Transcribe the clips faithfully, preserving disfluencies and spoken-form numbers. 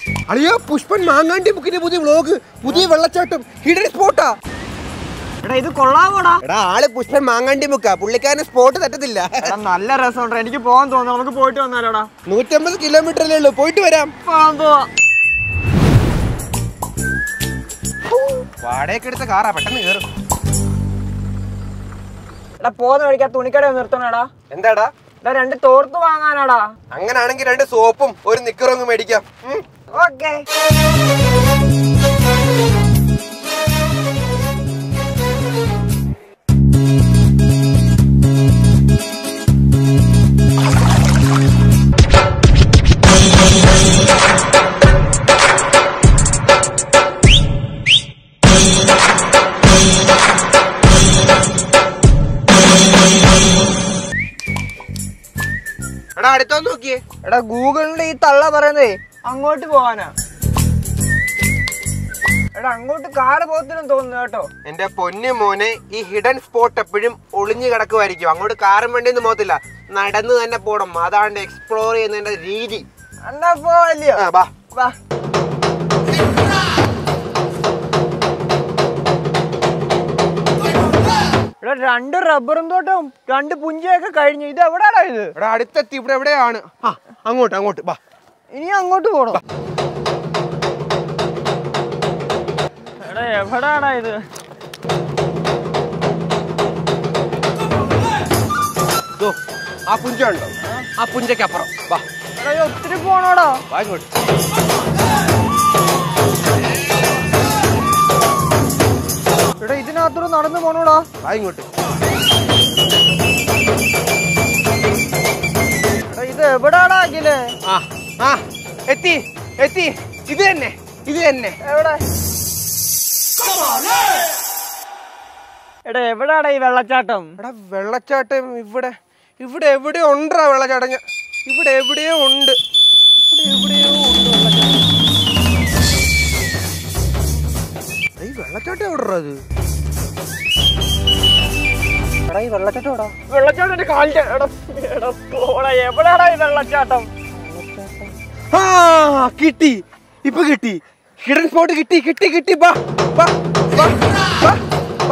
അളിയോ പുഷ്പൻ മാങ്ങാണ്ടി ബുക്കിന്റെ പുതിയ വ്ലോഗ്, പുതിയ വെള്ളച്ചാട്ടം, ഹിഡൻ സ്പോട്ടാ. എടാ ഇത് കൊള്ളാമോടാ? എടാ ആള് പുഷ്പൻ മാങ്ങാണ്ടി ബുക്കാ, പുള്ളിക്കാരന് സ്പോട്ട് തെറ്റത്തില്ല. നല്ല രസമുണ്ട്, എനിക്ക് പോകാൻ തോന്നുന്നു. നമുക്ക് പോയിട്ട് വന്നാലോടാ. നൂറ്റമ്പത് കിലോമീറ്ററല്ലേ ഉള്ളൂ, പോയിട്ട് വരാം. വാടകയ്ക്ക് എടുത്ത കാറാ, പെട്ടെന്ന് കേറും. എടാ പോകുന്ന വഴിക്ക് ആ തുണിക്കട നിർത്തണടാ. എന്താടാ? എടാ രണ്ട് തോർത്ത് വാങ്ങാനാടാ. അങ്ങനാണെങ്കിൽ രണ്ട് സോപ്പും ഒരു നിക്കറും മേടിക്കാം. ഓക്കേ. എടാ അടുത്തോ നോക്കിയേ. എടാ ഗൂഗിളിന്റെ ഈ തള്ള പറയുന്നേ അങ്ങോട്ട് പോവാനാ. എടാ അങ്ങോട്ട് കാറ് പോകത്തില്ലെന്ന് തോന്നുന്നു കേട്ടോ. എന്റെ പൊന്നു മോനെ, ഈ ഹിഡൻ സ്പോട്ട് എപ്പോഴും ഒളിഞ്ഞു കിടക്കുമായിരിക്കും. അങ്ങോട്ട് കാറും വേണ്ടിയൊന്നും പോകത്തില്ല, നടന്നു തന്നെ പോണം. അതാണ് എക്സ്പ്ലോർ ചെയ്യുന്നതിന്റെ രീതി. എന്നാ പോവല്ലയോ? ബാ വാ. എടാ രണ്ട് റബ്ബറും തോട്ടവും രണ്ട് പുഞ്ചയൊക്കെ കഴിഞ്ഞു. ഇത് എവിടെയാടാ ഇത്? എടാ അടുത്തെത്തി. ഇവിടെ എവിടെയാണ്? ആ അങ്ങോട്ട് അങ്ങോട്ട് ബാ. ഇനി അങ്ങോട്ട് പോണം. എടാ എവിടാടാ ഇത്? ആ പുഞ്ച ഉണ്ടോ? ആ പുഞ്ചയ്ക്ക് അപ്പുറം വാ. എടാ ഒത്തിരി പോണോടാ. വാ ഇങ്ങോട്ട്. എടാ ഇതിനകത്തൂടെ നടന്നു പോണോടാ. വാ ഇങ്ങോട്ട്. എടാ ഇത് എവിടാടാ അഖിലേ? ആ ആ എത്തി എത്തി. ഇത് തന്നെ ഇത് തന്നെ. എവിടെ? എടാ എവിടാടാ ഈ വെള്ളച്ചാട്ടം? എടാ വെള്ളച്ചാട്ടം ഇവിടെ ഇവിടെ എവിടെയോ ഉണ്ടാ വെള്ളച്ചാട്ടം. ഇവിടെ എവിടെയോ ഉണ്ട്. ഇവിടെ എവിടെയോ ഉണ്ട് വെള്ളച്ചാട്ടം. ഈ വെള്ളച്ചാട്ടം എവിടെ അത്? എടാ ഈ വെള്ളച്ചാട്ടം എവിടാ? വെള്ളച്ചാട്ടം എന്റെ കാലിന്റെ. എടാ എടാ പോടാ, എവിടാടാ ഈ വെള്ളച്ചാട്ടം? ആ കിട്ടി, ഇപ്പൊ കിട്ടി. ഹിഡൻ സ്പോട്ട് കിട്ടി കിട്ടി കിട്ടി. ബാ ബാ ബാ ബാ ബാ.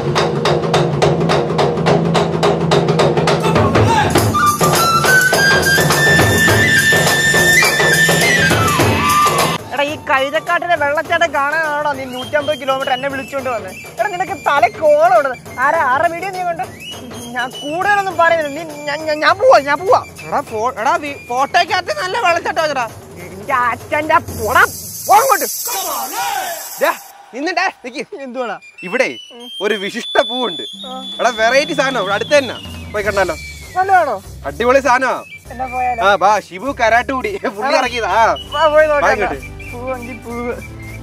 എടാ ഈ കൈതക്കാട്ടിലെ വെള്ളച്ചാട്ടം കാണാനാണോ നീ നൂറ്റമ്പത് കിലോമീറ്റർ എന്നെ വിളിച്ചോണ്ട് വന്നേ? എടാ നിനക്ക് തലക്കോളം. ആരാ ആരുടെ വീഡിയോ നീ കൊണ്ട്? ഞാൻ കൂടുതലൊന്നും പറയുന്നില്ല. നീ ഞാൻ പോവാ ഞാൻ പോവാ. എടാ എടാ ഫോട്ടോക്കകത്ത് നല്ല വെള്ളച്ചാട്ടം വെച്ചടാ. എന്റെ അച്ഛൻ്റെ പോങ്ങോട്ട് നിന്നിട്ടേ നിക്ക്. എന്തുവാടാ ഇവിടെ ഒരു വിശിഷ്ട പൂവുണ്ട്. എടാ വെറൈറ്റി സാധനം ഇവിടെ അടുത്ത് തന്നെ, പോയി കണ്ടാലോ? നല്ലതാണോ? അടിപൊളി സാധനമാ. എന്നാ പോയാലോ? ആ ബാ. ഷിബു കരാട്ട് കൂടി പുള്ളി ഇറക്കിയതാ. പോയി നോക്കാം. പൂവെങ്കിൽ പൂവ്.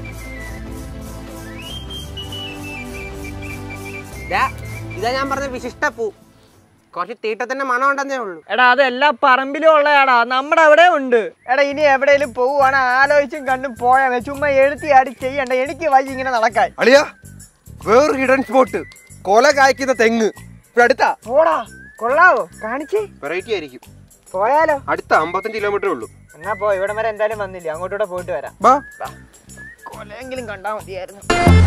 ഇതാ ഞാൻ പറഞ്ഞ വിശിഷ്ട പൂ. കുറച്ച് തീട്ടത്തിന്റെ മണം ഉണ്ടെന്നേ ഉള്ളൂ. എടാ അത് എല്ലാ പറമ്പിലും ഉള്ളയാടാ, നമ്മുടെ അവിടെ ഉണ്ട്. എടാ ഇനി എവിടെയെങ്കിലും പോവുകയാണ് ആലോചിച്ചും കണ്ടും പോയാ ചുമ്മാ എഴുത്തി ആടി ചെയ്യണ്ട. എനിക്ക് വഴി ഇങ്ങനെ നടക്കാൻ. അളിയാ വേറൊരു ഹിഡൻ സ്പോട്ട്, കൊല കായ്ക്കുന്ന തെങ്ങ്. ഇവിടെ അടുത്താ. പോടാ, കൊള്ളാവോ? കാണിച്ചേ. വെറൈറ്റി ആയിരിക്കും. പോയാലോ? അടുത്ത അമ്പത്തഞ്ച് കിലോമീറ്റർ ഉള്ളൂ. എന്നാ പോ. ഇവിടം വരെ എന്തായാലും വന്നില്ല, അങ്ങോട്ടൂടെ പോയിട്ട് വരാം. ബാ. കൊലയെങ്കിലും കണ്ടാ മതിയായിരുന്നു.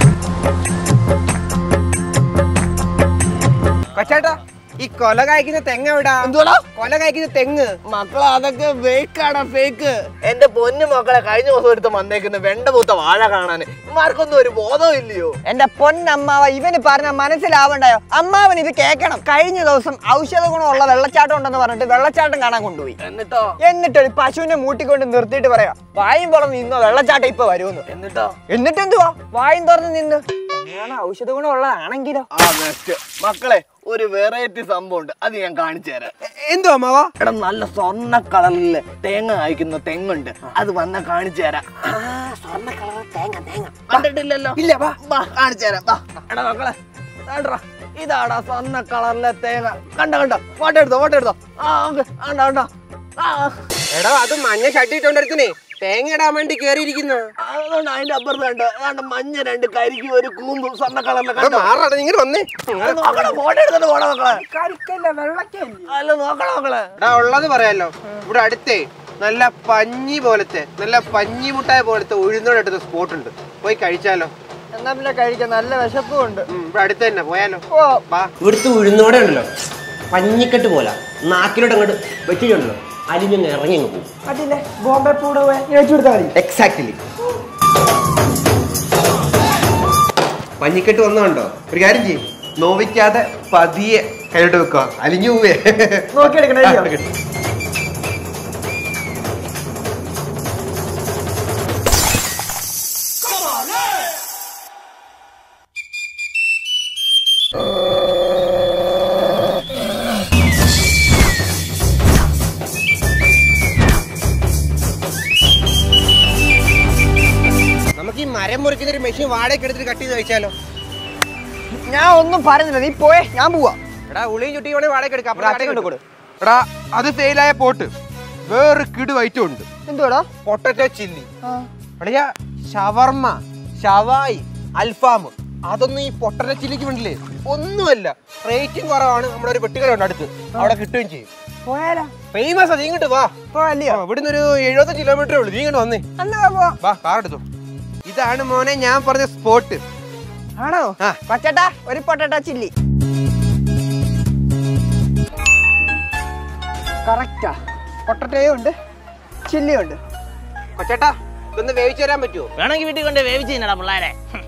കൊച്ചേട്ടാ ഈ കൊല കായ്ക്കുന്ന തെങ്ങ് എവിടാ? എന്തുവാടാ കൊല കായ്ക്കുന്ന തെങ്ങ്? മക്കളെ അതൊക്കെ ഫേക്കാടാ, ഫേക്ക്. എന്റെ പൊന്നു മക്കളെ, കഴിഞ്ഞ ദിവസം എടുത്ത് വന്നേക്കുന്ന വെണ്ട പൂത്ത വാഴ കാണാന് ഇമാർക്കൊന്നും ഒരു ബോധവും ഇല്ലയോ? എന്റെ പൊന്നമ്മാവ, ഇവന് പറഞ്ഞ മനസ്സിലാവണ്ടായോ? അമ്മാവൻ ഇത് കേക്കണം. കഴിഞ്ഞ ദിവസം ഔഷധ ഗുണമുള്ള വെള്ളച്ചാട്ടം ഉണ്ടെന്ന് പറഞ്ഞിട്ട് വെള്ളച്ചാട്ടം കാണാൻ കൊണ്ടുപോയി. എന്നിട്ടോ എന്നിട്ട് ഒരു പശുവിനെ മൂട്ടിക്കൊണ്ട് നിർത്തിയിട്ട് പറയാ, വായും തുറന്ന് നിന്നോ, വെള്ളച്ചാട്ടം ഇപ്പൊ വരുമെന്ന്. എന്നിട്ടോ എന്നിട്ട് എന്തുവാ? വായും തുറന്ന് നിന്ന്. ഔഷധ ഗുണമുള്ളതാണെങ്കിലോ? മക്കളെ ഒരു വെറൈറ്റി സംഭവം ഉണ്ട്, അത് ഞാൻ കാണിച്ചു തരാം. എന്തോ അമ്മാവാ? എടാ നല്ല സ്വർണ്ണ കളറില് തേങ്ങ കായ്ക്കുന്ന തെങ്ങുണ്ട്, അത് വന്ന കാണിച്ചു തരാം. സ്വർണ്ണ കളർ തേങ്ങ തേങ്ങ കണ്ടിട്ടില്ലല്ലോ? ഇല്ല. വാ കാണിച്ചു തരാം. എടാ മക്കളെ ഇതാടാ സ്വർണ്ണ കളറിലെ തേങ്ങ. കണ്ട കണ്ട ഫോട്ടോ എടുത്തോ ഫോട്ടോ എടുത്തോ. ആ കണ്ട കണ്ട. എടാ അത് മഞ്ഞ ഷർട്ട് ഇട്ടോണ്ടിരുത്തേ തേങ്ങ ഇടാൻ വേണ്ടി കേറിയിരിക്കുന്നു. അതുകൊണ്ട് അതിന്റെ അപ്പുറത്ത് കണ്ടോ അതാണ്ട് മഞ്ഞ രണ്ട് കരിക്കും ഒരു കൂമ്പും സ്വർണ്ണ കളറിലെ. ഇങ്ങനെ വന്നേ ഫോട്ടോ എടുത്തിട്ട് പോണ മക്കളെ. കരിക്കല്ല വെള്ളക്കല്ല. അല്ല നോക്കണ മക്കളെ. എടാ ഉള്ളത് പറയാലോ, ഇവിടെ അടുത്തേ നല്ല പഞ്ഞി പോലത്തെ നല്ല പഞ്ഞി മുട്ടായ പോലത്തെ ഉഴുന്നോടെ എടുത്ത സ്പോട്ട് ഉണ്ട്, പോയി കഴിച്ചാലോ? എന്നാ പിന്നെ കഴിക്കാൻ, നല്ല വിശപ്പും ഉണ്ട്. ഇവിടെ അടുത്ത് തന്നെ പോയാലോ? ഇവിടുത്തെ ഉഴുന്നോടെ ഉണ്ടല്ലോ പഞ്ഞിക്കെട്ട് പോലെ നാക്കിലോട്ട് അങ്ങോട്ട് വെച്ചിട്ടുണ്ടല്ലോ, അലിഞ്ഞൊന്ന് ഇറങ്ങി അങ്ങ് പോകും. അതില്ലേ ബോംബെ പൂട് കൊടുത്താൽ മതി. എക്സാക്ട്ലി. പഞ്ഞിക്കെട്ട് വന്നുണ്ടോ? ഒരു കാര്യം ചെയ്യും, നോവിക്കാതെ പതിയെ കൈയിട്ട് വെക്കുക, അലിഞ്ഞു പോവേ. നോക്കിയെടുക്കണേ. നമുക്ക് ഈ മരം മുറിക്കുന്ന ഒരു മെഷീൻ വാടകയ്ക്ക് എടുത്തിട്ട് കട്ട് ചെയ്ത് കഴിച്ചാലോ? ഞാൻ ഒന്നും പറയുന്നില്ല, നീ പോയേ, ഞാൻ പോവാ. എടാ ഉളിയും ചുട്ടി വേണേ വാടക എടുക്കാം. എടാ അത് ഫെയിലായ പോട്ട് വേറൊരു കിടു ഐറ്റം ഉണ്ട്. എന്തുവാടാ? Potato chilli. എടാ ഷവർമ്മ, ഷവായി, അൽഫാം, അതൊന്നും ഈ പൊട്ടറ്റോ ചില്ലിക്ക് വേണ്ടില്ലേ ഒന്നുമല്ല. റേറ്റിംഗ് കുറവാണ്. നമ്മുടെ ഒരു പെട്ടികളുണ്ട് അടുത്ത്, അവിടെ കിട്ടുകയും ചെയ്യും. പോയാലോ? ഫേമസ്. നീ ഇങ്ങോട്ട് വാ. ഇവിടുന്ന് ഒരു എഴുപത്തഞ്ച് കിലോമീറ്റർ ഉള്ളു. നീ ഇങ്ങോട്ട് വന്നേ. വാ, കാർ എടുത്തു. ഇതാണ് മോനെ ഞാൻ പറഞ്ഞ സ്പോട്ട്. ആണോ? കൊച്ചേട്ടാ ഒരു പൊട്ടറ്റോ ചില്ലി. കറക്റ്റാ, പൊട്ടറ്റോയും ഉണ്ട് ചില്ലിയും ഉണ്ട്. കൊച്ചേട്ടാ ഇതൊന്ന് വേവിച്ചു തരാൻ പറ്റുമോ? വേണമെങ്കിൽ വീട്ടിൽ കൊണ്ട് വേവിച്ച് തിന്നടാ പിള്ളേരെ.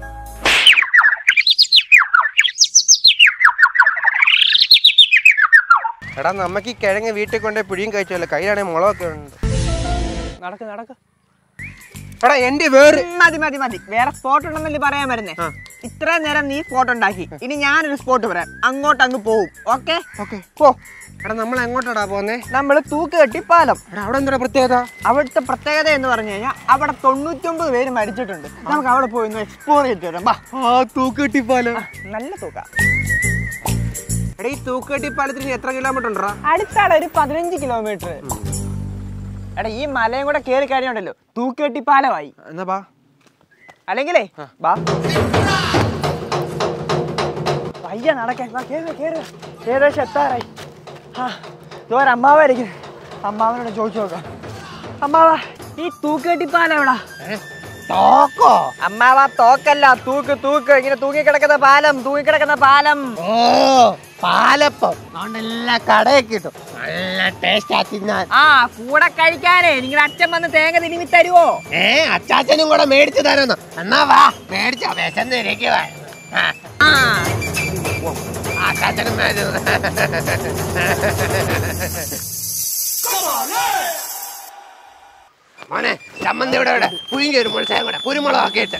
എടാ നമുക്ക് ഈ കിഴങ്ങ് വീട്ടിൽ കൊണ്ടേ പിടിയും കഴിച്ചല്ലോ, കയ്യിലാണെങ്കിൽ മുളകൊക്കെ ഉണ്ട്. നടക്ക് നടക്ക്. എടാ എന്റെ വേറെ മതി മതി മതി, വേറെ സ്പോട്ട് ഉണ്ടെന്നല്ലേ പറയാൻ വരുന്നേ. ഇത്രയും നേരം നീ സ്പോട്ട് ഉണ്ടാക്കി, ഇനി ഞാനൊരു സ്പോട്ട് പറയാം, അങ്ങോട്ട് അങ്ങ് പോവും. ഓക്കെ ഓക്കെ പോ. എടാ നമ്മൾ എങ്ങോട്ടാടാ പോന്നേ? നമ്മള് തൂക്കുകെട്ടി പാലം. എടാ അവിടെ എന്താ പ്രത്യേകത? അവിടുത്തെ പ്രത്യേകത എന്ന് പറഞ്ഞു കഴിഞ്ഞാൽ അവിടെ തൊണ്ണൂറ്റൊമ്പത് പേര് മരിച്ചിട്ടുണ്ട്. നമുക്ക് അവിടെ പോയി ഒന്ന് എക്സ്പ്ലോർ ചെയ്തിട്ട് വരാം. തൂക്കുകെട്ടി പാലം നല്ല തൂക്ക. എടാ ഈ തൂക്കുകെട്ടി പാലത്തിന് എത്ര കിലോമീറ്റർ ഉണ്ടോ? അടുത്താണ് ഒരു പതിനഞ്ച് കിലോമീറ്റർ. എടാ ഈ മലയും കൂടെ കേറി കഴിഞ്ഞുണ്ടല്ലോ തൂക്കുകെട്ടി പാലമായി. എന്നാ ബാ. അല്ലെങ്കിലേ ബാ പയ്യ നടക്കാൻ. ഏകദേശം എത്താറായി. ആ ഇതൊരു അമ്മാവായിരിക്കും. അമ്മാവനോട് ചോദിച്ചു നോക്കാം. അമ്മാവാ ഈ തൂക്കുകെട്ടി പാലം എവിടാ? തോക്കോ? അമ്മാവാ തോക്കല്ല, തൂക്ക് തൂക്ക്. ഇങ്ങനെ തൂങ്ങിക്കിടക്കുന്ന പാലം, തൂങ്ങിക്കിടക്കുന്ന പാലം. ഓ പാലപ്പം അതുകൊണ്ടെല്ലാ കടയൊക്കെ കിട്ടും, നല്ല ടേസ്റ്റ് തിന്നാൻ. ആ കൂടെ കഴിക്കാനേ നിങ്ങളുടെ അച്ഛൻ വന്ന് തേങ്ങ തിരുമ്മി തരുവോ? ഏ അച്ചാച്ചനും കൂടെ മേടിച്ചു തരുന്നു. എന്നാ വാ മേടിച്ചോ, വിശന്നിരിക്കുവാ. അച്ചാച്ചനും മോനെ ചമ്മന്തി ഇവിടെ ഇവിടെ പുഴുങ്ങി ഒരു മുളച്ചായ കൂടെ കുരുമുളകൊക്കെ ഇട്ട്.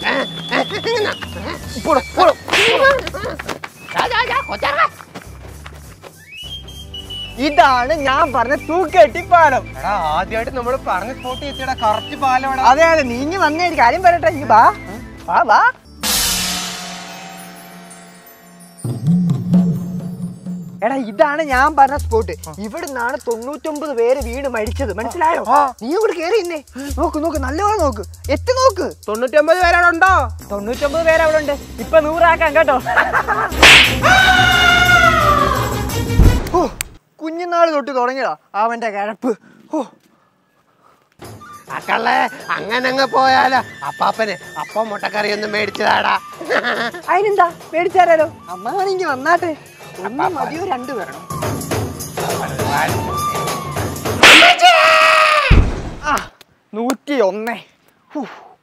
ഇതാണ് ഞാൻ പറഞ്ഞ തൂക്കെട്ടി പാലം. ആദ്യമായിട്ട് നമ്മൾ പറഞ്ഞ സ്പോട്ട് എത്തിയുടെ കറക്റ്റ് പാലം. അതെ അതെ, നീങ്ങി വന്നേ ഒരു കാര്യം പറയട്ടെ. ഈ വാ വാ വാ. എടാ ഇതാണ് ഞാൻ പറഞ്ഞ സ്പോട്ട്. ഇവിടുന്നാണ് തൊണ്ണൂറ്റൊമ്പത് പേര് വീണ് മരിച്ചത്. മനസ്സിലായോ? നീ ഇവിടെ കേറി ഇന്നേ. നോക്ക് നോക്ക്, നല്ലപോലെ നോക്ക്, എത്തി നോക്ക്. തൊണ്ണൂറ്റൊമ്പത് പേരവിടെ ഉണ്ടോ? തൊണ്ണൂറ്റൊമ്പത് പേര് അവിടെ ഉണ്ട്. ഇപ്പൊ നൂറാക്കാം കേട്ടോ. കുഞ്ഞുനാള് തൊട്ട് തുടങ്ങിയതാ അവന്റെ കഴപ്പ്. അക്കളെ അങ്ങനെ അങ്ങ് പോയാലോ. അപ്പാപ്പന് അപ്പം മുട്ടക്കറി ഒന്നും മേടിച്ചതാടാ. അതിനെന്താ മേടിച്ചാലോ? അമ്മാവനെങ്കിൽ വന്നാട്ടെ. ഒന്ന് മതിയോ രണ്ടു പേരണം? ആ നൂറ്റി ഒന്നേ.